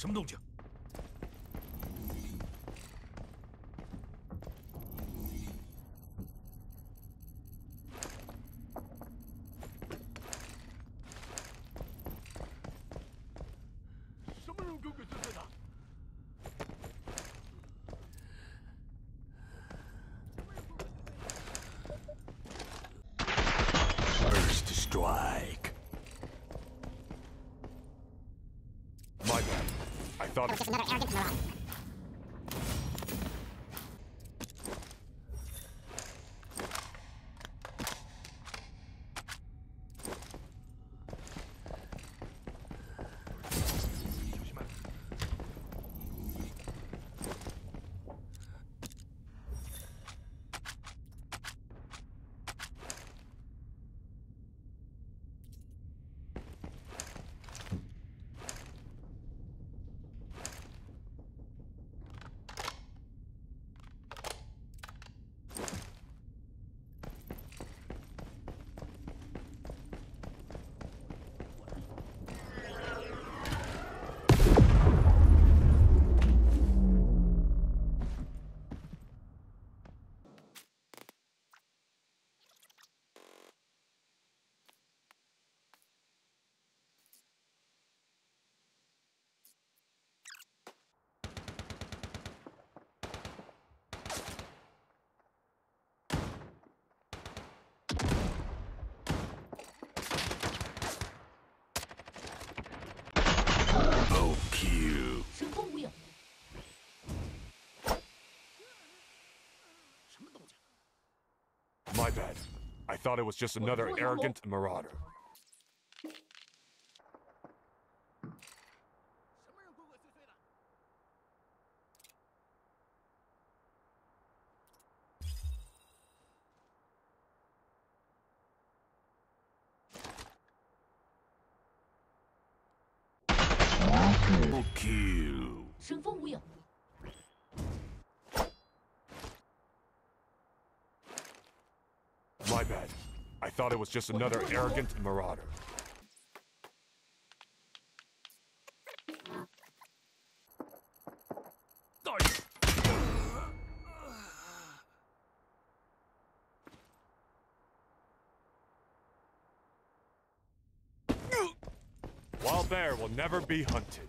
什么动静？什么人鬼鬼祟祟的？ First strike. My bad. I thought it was just another arrogant marauder. My bad. I thought it was just another arrogant marauder. Kill. 神风无影。 My bad. I thought it was just another arrogant marauder. Wild bear will never be hunted.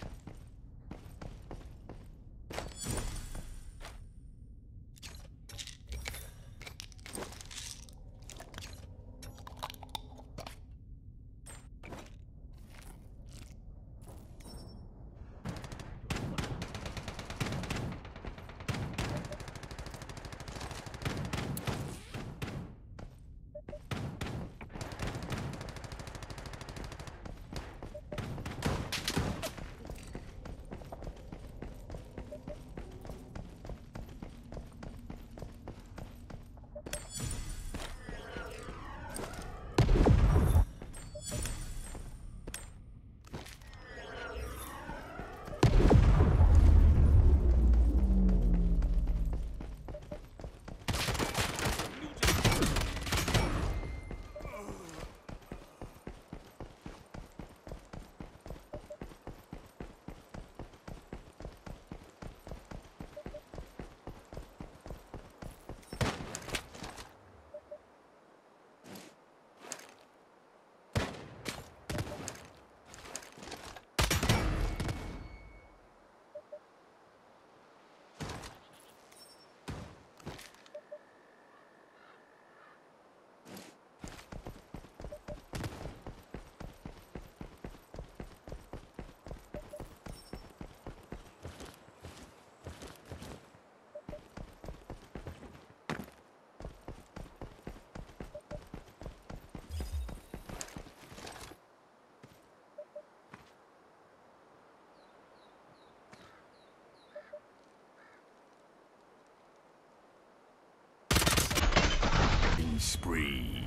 Spree.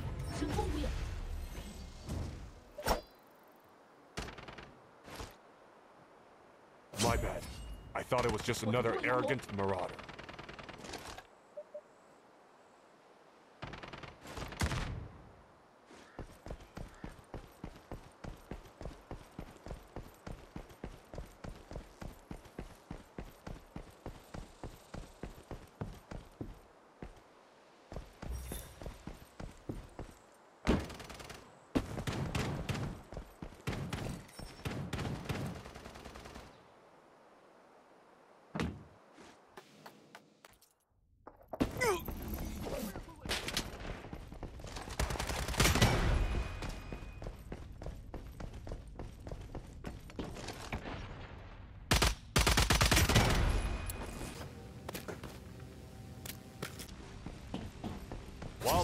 My bad. I thought it was just another arrogant marauder.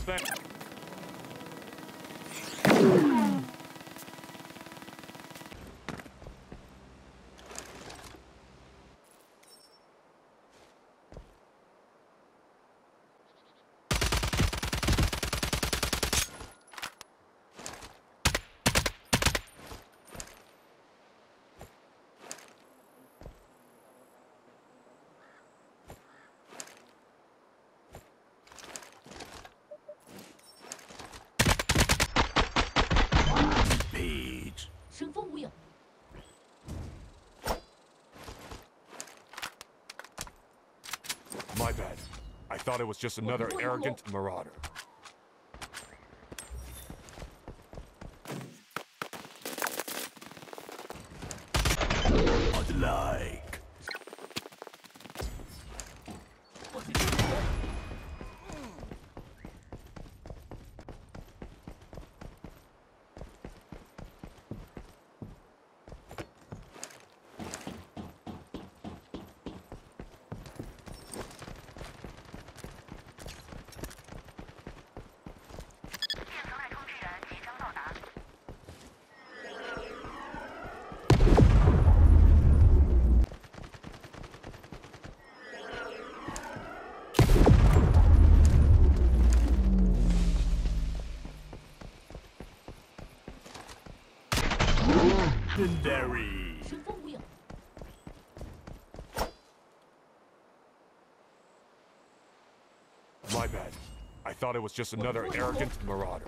bad. Page. 生风无影。 My bad. I thought it was just another arrogant marauder. LostLight. 生风无影。 My bad. I thought it was just another arrogant marauder.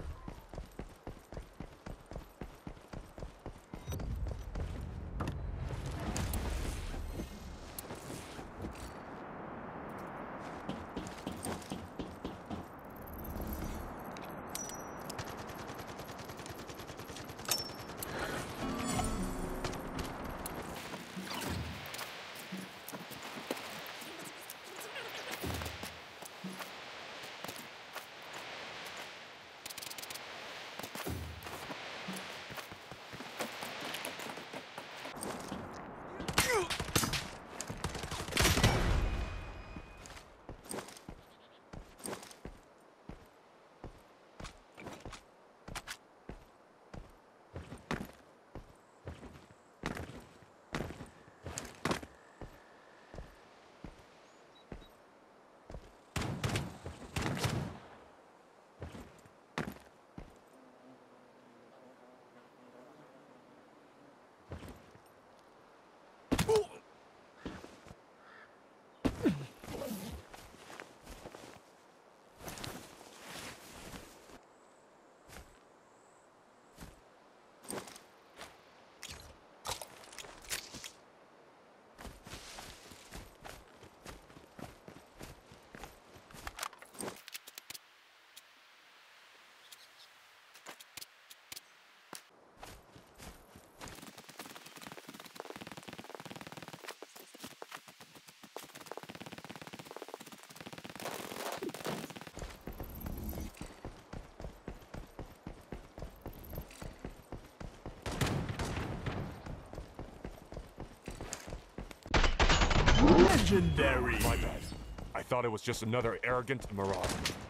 Legendary. My bad. I thought it was just another arrogant marauder.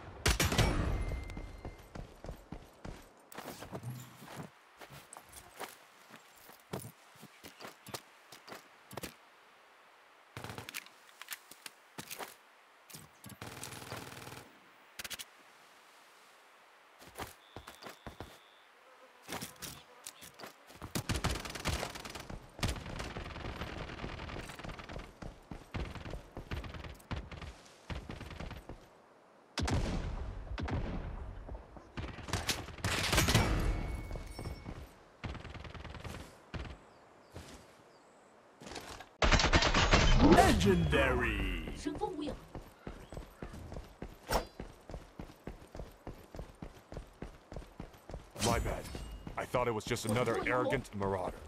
Legendary. 生风无影。 My bad. I thought it was just another arrogant marauder.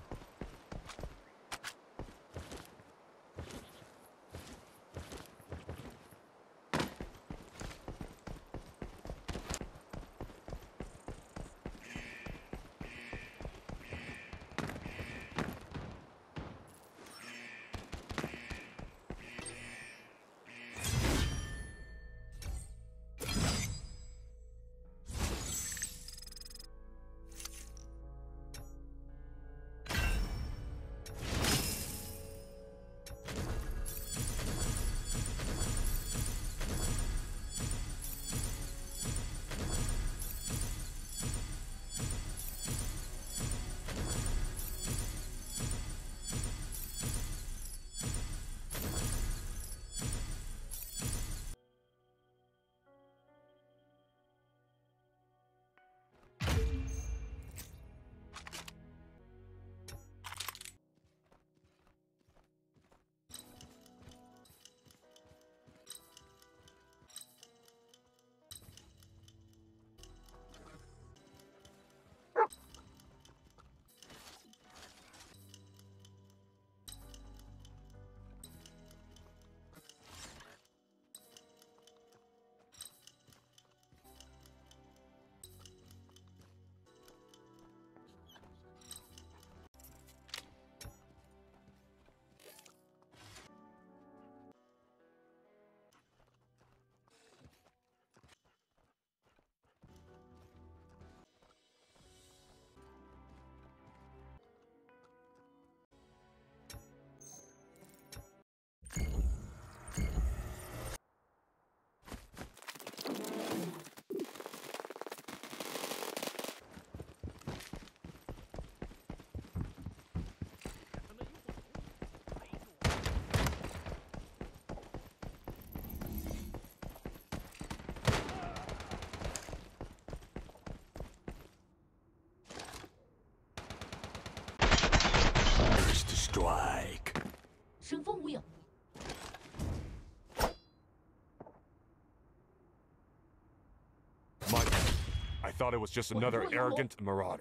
I thought it was just another arrogant marauder.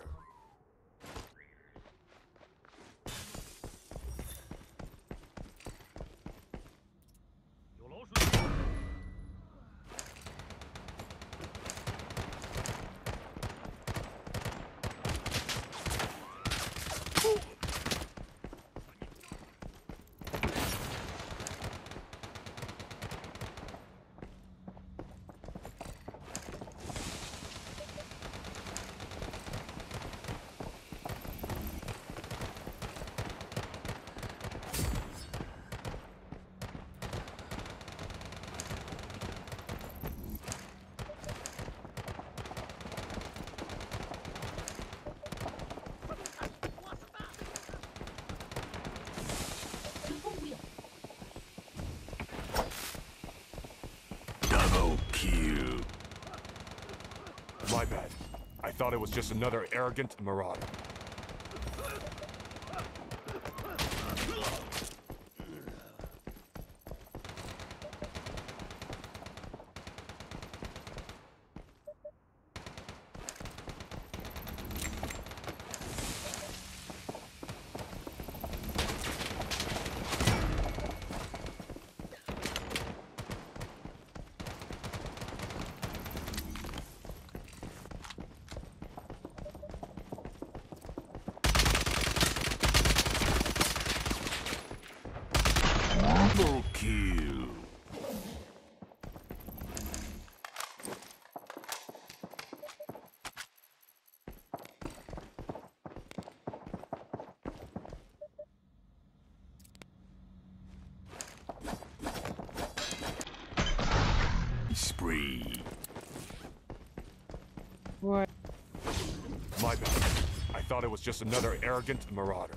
Kill. My bad. I thought it was just another arrogant marauder. Double kill. Spree. What? My bad. I thought it was just another arrogant marauder.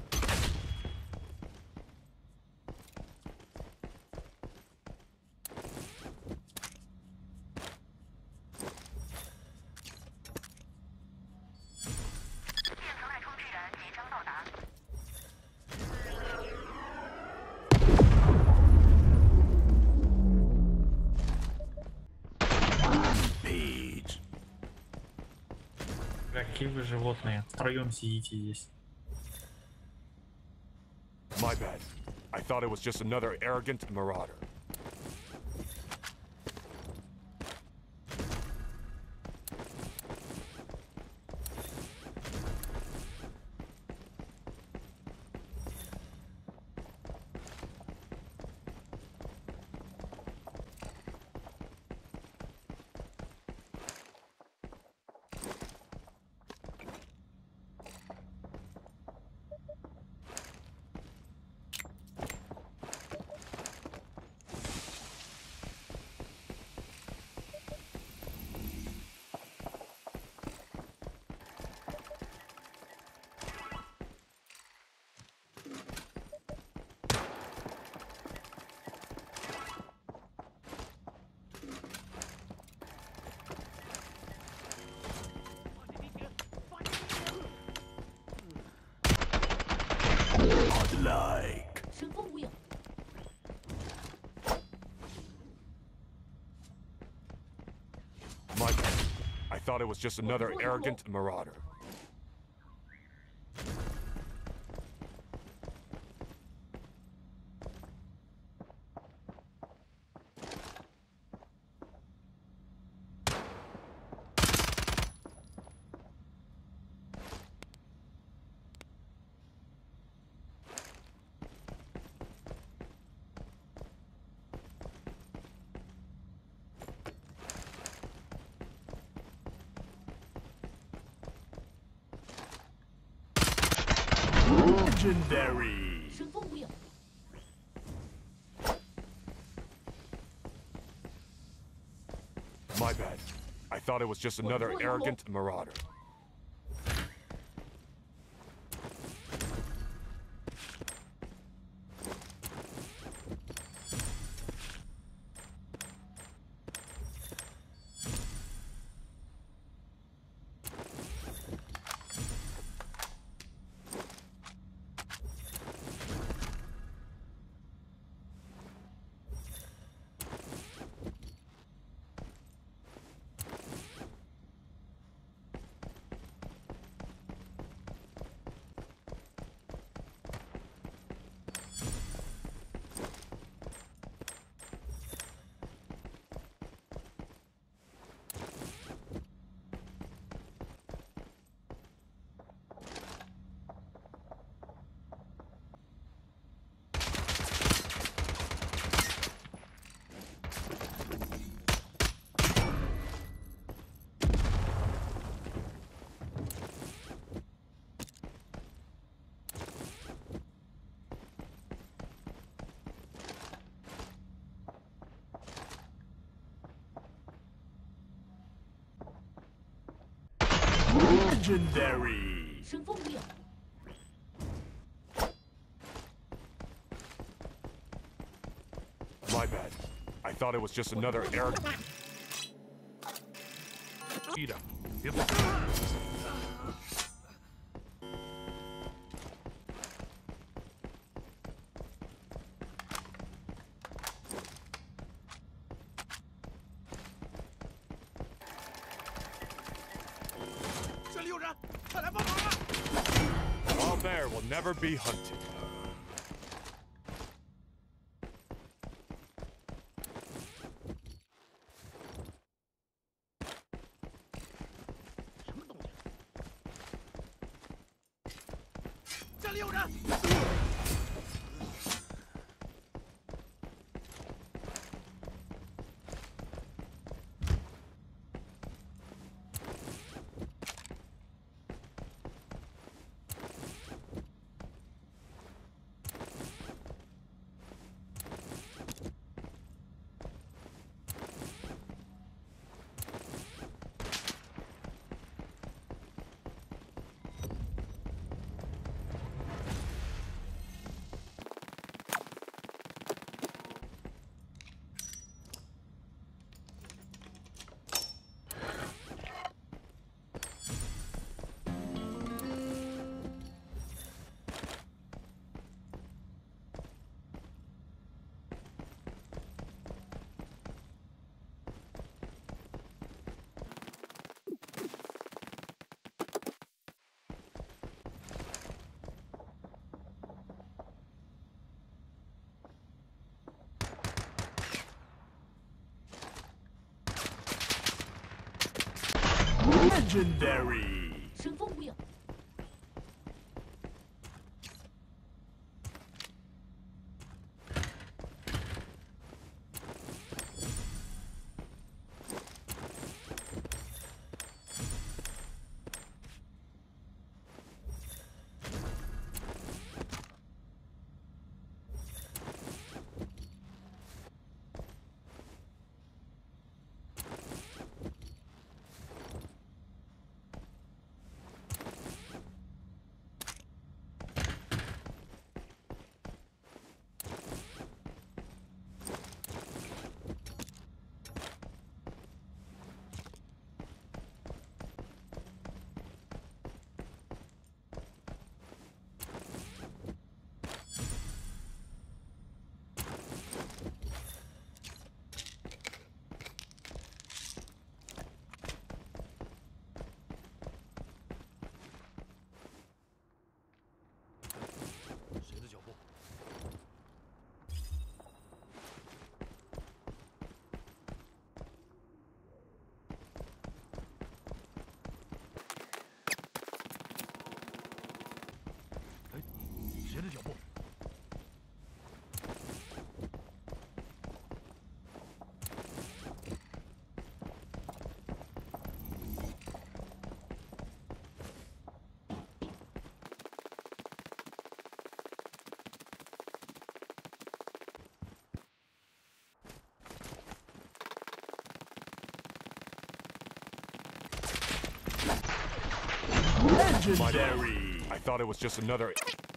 Page. Какие вы животные? Втроем сидите здесь. My bad. I thought it was just another arrogant marauder. Like. 神风无影， My bad. I thought it was just another arrogant marauder. Legendary. 神风无影， My bad. I thought it was just another arrogant marauder. Legendary. 神风无影， My bad. I thought it was just another error. 低点，别跑。 这里有人，快来帮忙啊！ Wild bear will never be hunted. 什么东西？这里有人！Legendary. 神风无影， 谁的脚步？哎，谁的脚步？ My bad. Legendary. I thought it was just another.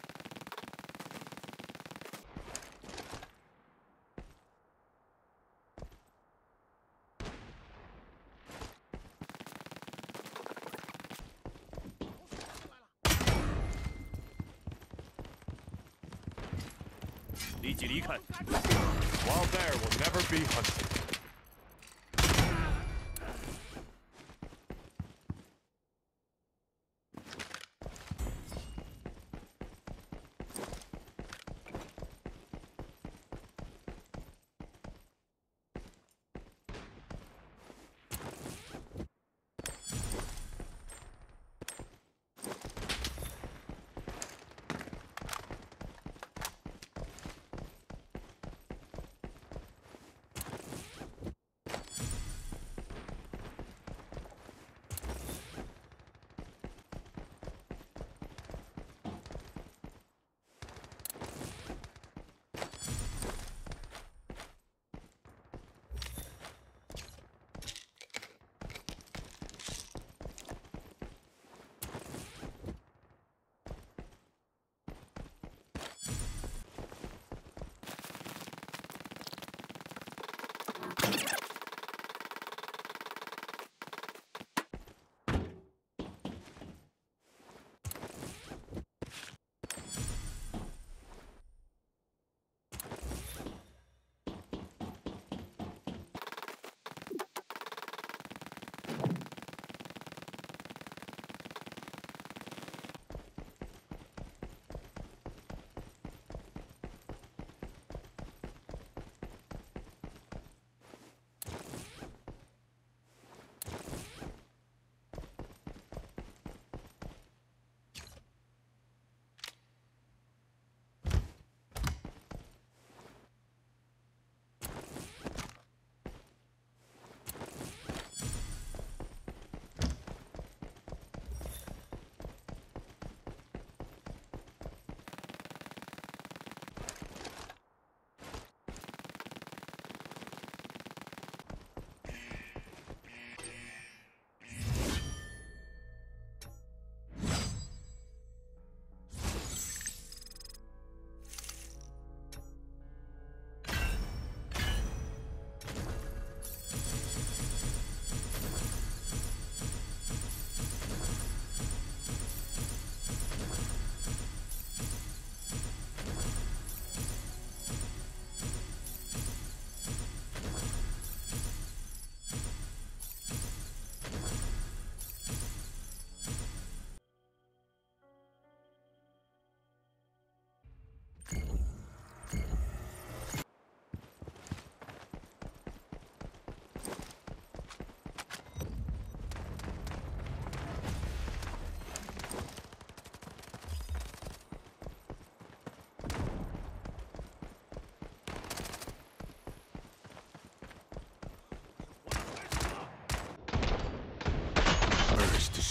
立即离开！ Wild bear will never be hunted.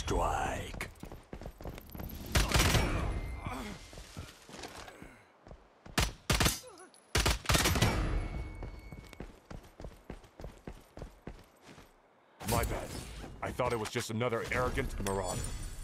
strike. My bad. I thought it was just another arrogant marauder.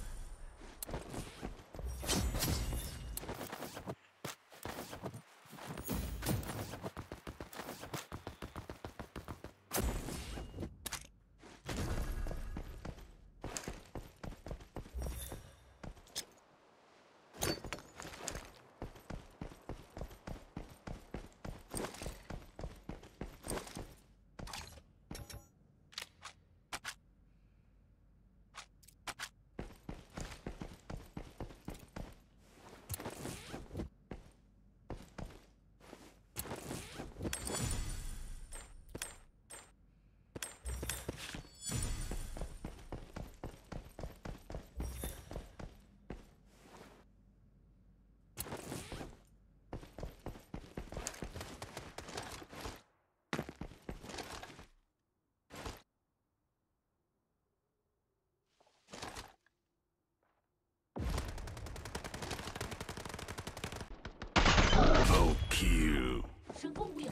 Oh, kill. 神风无影，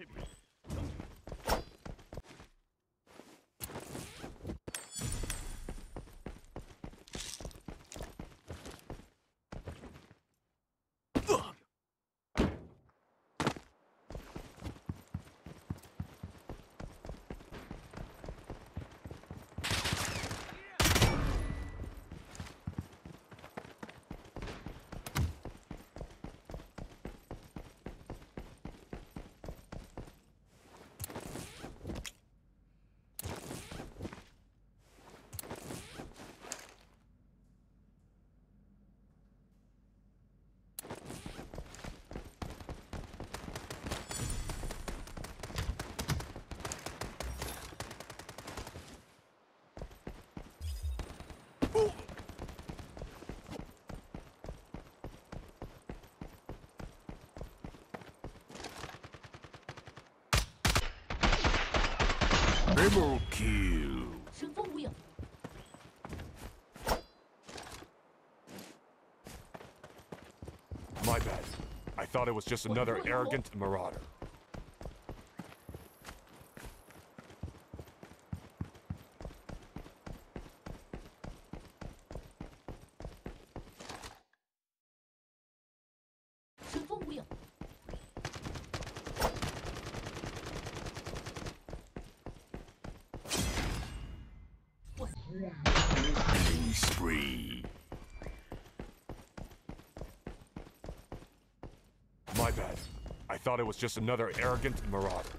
Triple kill. 神风无影， My bad. I thought it was just another arrogant marauder. 《神风无影》。 Killing spree. My bad. I thought it was just another arrogant marauder.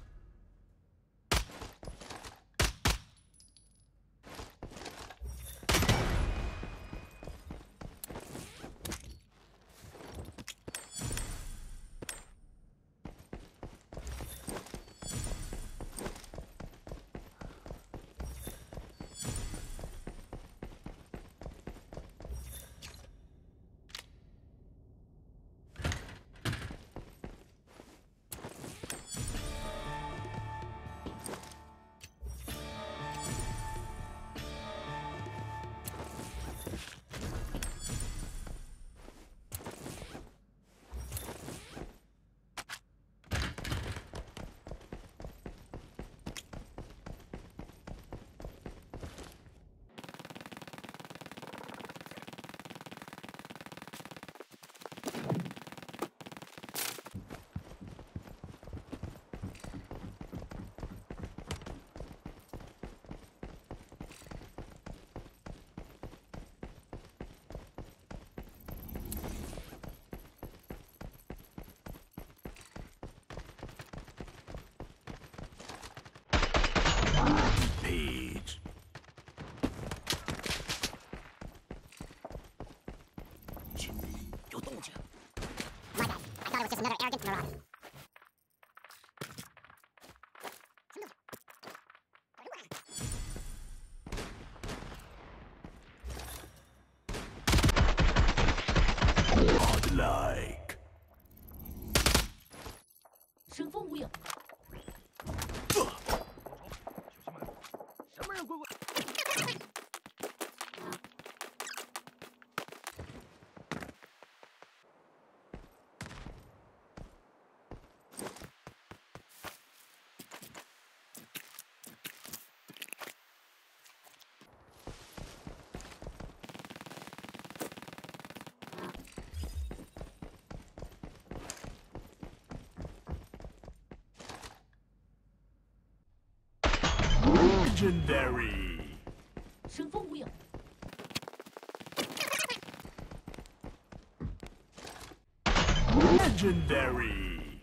Page. 有动静。 My bad. I thought it was just another arrogant marauder. Godlike. 神风无影， 什么人鬼鬼？ Legendary. 神风无影， Legendary.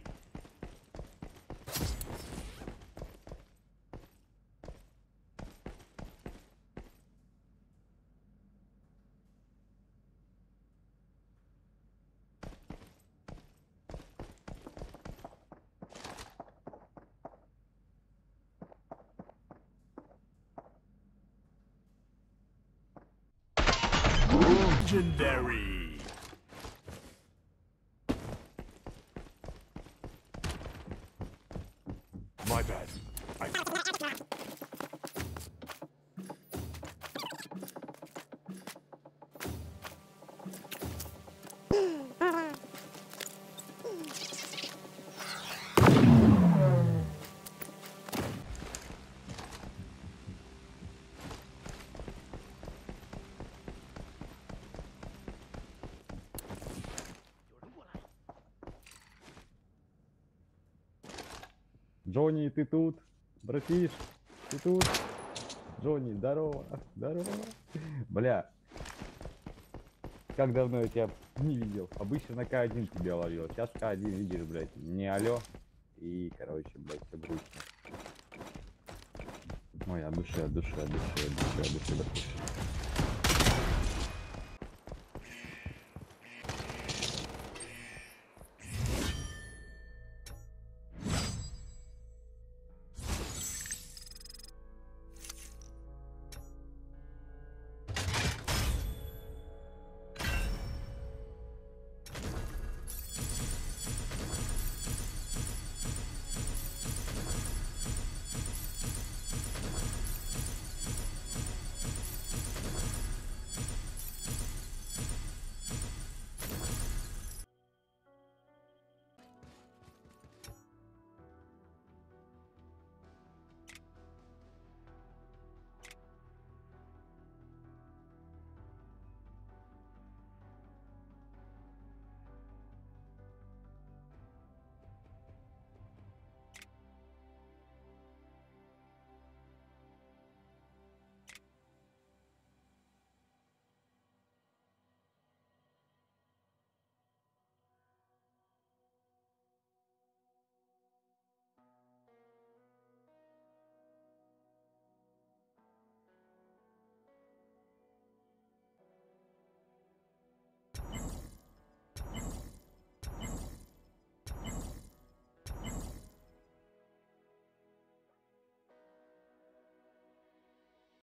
Legendary. My bad. I... Джонни, ты тут? Братиш, ты тут? Джонни, здорово, здорово. Бля, как давно я тебя не видел. Обычно на К1 тебя ловил. Сейчас К1 видишь, блядь, не алё. И, короче, блядь, все грустно. Ой, от души, от души, от души, от души, от души, от души.